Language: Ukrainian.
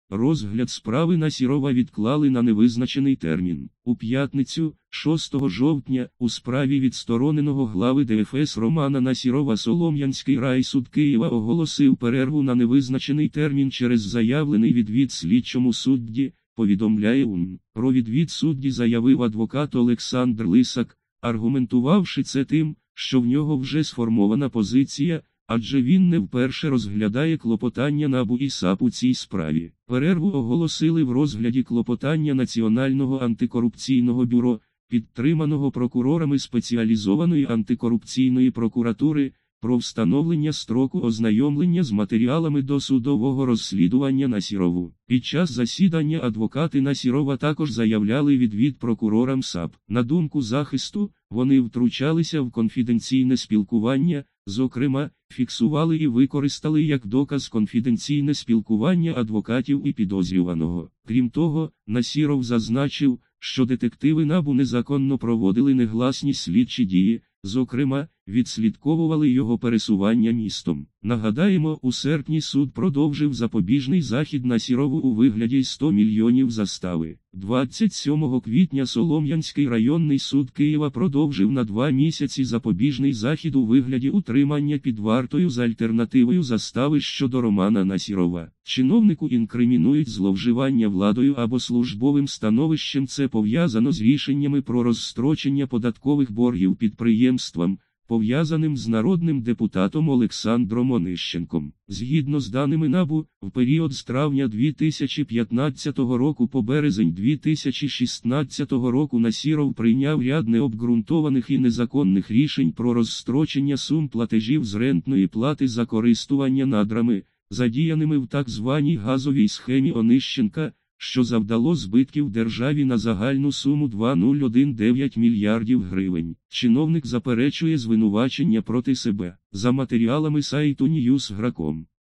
Розгляд справи Насірова відклали на невизначений термін. У п'ятницю, 6 жовтня, у справі відстороненого глави ДФС Романа Насірова Солом'янський райсуд Києва оголосив перерву на невизначений термін через заявлений відвід слідчому судді, повідомляє УН. Про відвід судді заявив адвокат Олександр Лисак, аргументувавши це тим, що в нього вже сформована позиція, адже він не вперше розглядає клопотання НАБУ і САП у цій справі. Перерву оголосили в розгляді клопотання Національного антикорупційного бюро, підтриманого прокурорами спеціалізованої антикорупційної прокуратури, про встановлення строку ознайомлення з матеріалами досудового розслідування Насірову. Під час засідання адвокати Насірова також заявляли відвід прокурорам САП. На думку захисту, вони втручалися в конфіденційне спілкування, зокрема, фіксували і використали як доказ конфіденційне спілкування адвокатів і підозрюваного. Крім того, Насіров зазначив, що детективи НАБУ незаконно проводили негласні слідчі дії, зокрема, відслідковували його пересування містом. Нагадаємо, у серпні суд продовжив запобіжний захід Насірову у вигляді 100 мільйонів застави. 27 квітня Солом'янський районний суд Києва продовжив на 2 місяці запобіжний захід у вигляді утримання під вартою з альтернативою застави щодо Романа Насірова. Чиновнику інкримінують зловживання владою або службовим становищем. Це пов'язано з рішеннями про розстрочення податкових боргів підприємствам, пов'язаним з народним депутатом Олександром Онищенком. Згідно з даними НАБУ, в період з травня 2015 року по березень 2016 року Насіров прийняв ряд необґрунтованих і незаконних рішень про розстрочення сум платежів з рентної плати за користування надрами, задіяними в так званій газовій схемі Онищенка, що завдало збитків державі на загальну суму 2,019 мільярдів гривень. Чиновник заперечує звинувачення проти себе. За матеріалами сайту Newsgro.com.